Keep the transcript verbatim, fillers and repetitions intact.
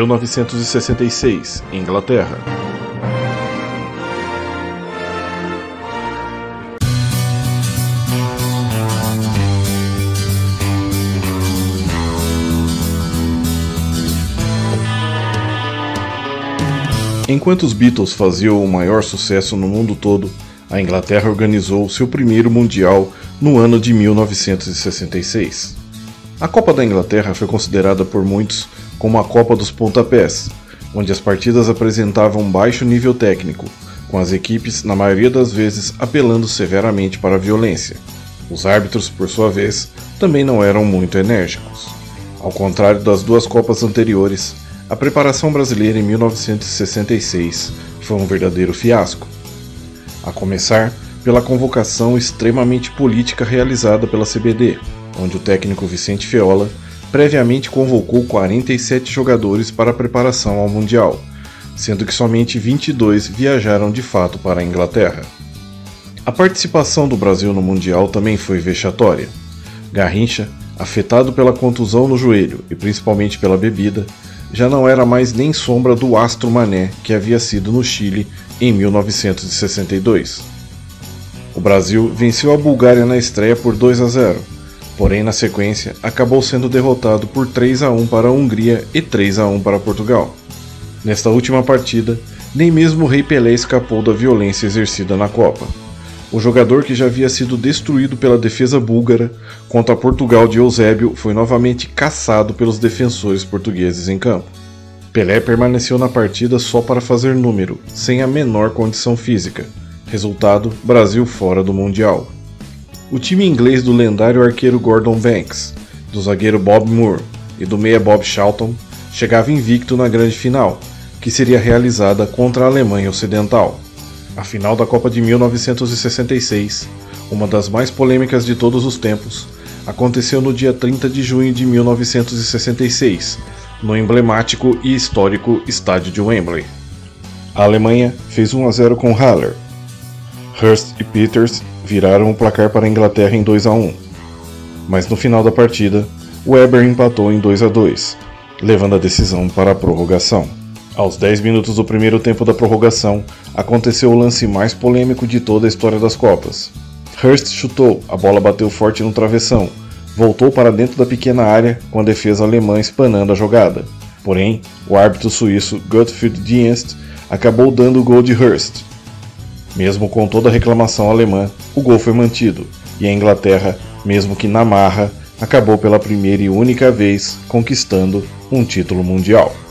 mil novecentos e sessenta e seis, Inglaterra. Enquanto os Beatles faziam o maior sucesso no mundo todo, a Inglaterra organizou seu primeiro Mundial no ano de mil novecentos e sessenta e seis. A Copa da Inglaterra foi considerada por muitos como a Copa dos Pontapés, onde as partidas apresentavam baixo nível técnico, com as equipes, na maioria das vezes, apelando severamente para a violência. Os árbitros, por sua vez, também não eram muito enérgicos. Ao contrário das duas Copas anteriores, a preparação brasileira em mil novecentos e sessenta e seis foi um verdadeiro fiasco. A começar pela convocação extremamente política realizada pela C B D, onde o técnico Vicente Feola previamente convocou quarenta e sete jogadores para a preparação ao Mundial, sendo que somente vinte e dois viajaram de fato para a Inglaterra. A participação do Brasil no Mundial também foi vexatória. Garrincha, afetado pela contusão no joelho e principalmente pela bebida, já não era mais nem sombra do astro Mané que havia sido no Chile em mil novecentos e sessenta e dois. O Brasil venceu a Bulgária na estreia por dois a zero, porém na sequência acabou sendo derrotado por três a um para a Hungria e três a um para Portugal. Nesta última partida, nem mesmo o Rei Pelé escapou da violência exercida na Copa. O jogador que já havia sido destruído pela defesa búlgara contra Portugal de Eusébio foi novamente caçado pelos defensores portugueses em campo. Pelé permaneceu na partida só para fazer número, sem a menor condição física. Resultado: Brasil fora do Mundial. O time inglês do lendário arqueiro Gordon Banks, do zagueiro Bob Moore e do meia Bob Charlton chegava invicto na grande final, que seria realizada contra a Alemanha Ocidental. A final da Copa de mil novecentos e sessenta e seis, uma das mais polêmicas de todos os tempos, aconteceu no dia trinta de junho de mil novecentos e sessenta e seis, no emblemático e histórico estádio de Wembley. A Alemanha fez um a zero com Haller. Hurst e Peters viraram o placar para a Inglaterra em dois a um, mas no final da partida, Webber empatou em dois a dois, levando a decisão para a prorrogação. Aos dez minutos do primeiro tempo da prorrogação, aconteceu o lance mais polêmico de toda a história das Copas. Hurst chutou, a bola bateu forte no travessão, voltou para dentro da pequena área com a defesa alemã espanando a jogada. Porém, o árbitro suíço Gottfried Dienst acabou dando o gol de Hurst. Mesmo com toda a reclamação alemã, o gol foi mantido, e a Inglaterra, mesmo que na marra, acabou pela primeira e única vez conquistando um título mundial.